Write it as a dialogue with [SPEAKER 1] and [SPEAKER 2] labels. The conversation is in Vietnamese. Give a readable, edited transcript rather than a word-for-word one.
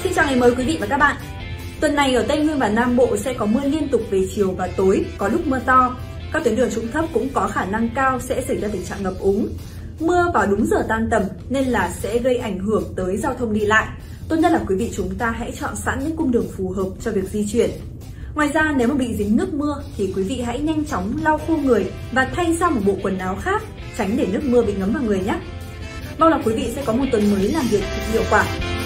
[SPEAKER 1] Xin chào ngày mới quý vị và các bạn. Tuần này ở Tây Nguyên và Nam Bộ sẽ có mưa liên tục về chiều và tối, có lúc mưa to. Các tuyến đường trũng thấp cũng có khả năng cao sẽ xảy ra tình trạng ngập úng. Mưa vào đúng giờ tan tầm nên là sẽ gây ảnh hưởng tới giao thông đi lại. Tốt nhất là quý vị chúng ta hãy chọn sẵn những cung đường phù hợp cho việc di chuyển. Ngoài ra, nếu mà bị dính nước mưa thì quý vị hãy nhanh chóng lau khô người và thay sang một bộ quần áo khác, tránh để nước mưa bị ngấm vào người nhé. Mong là quý vị sẽ có một tuần mới làm việc thật hiệu quả.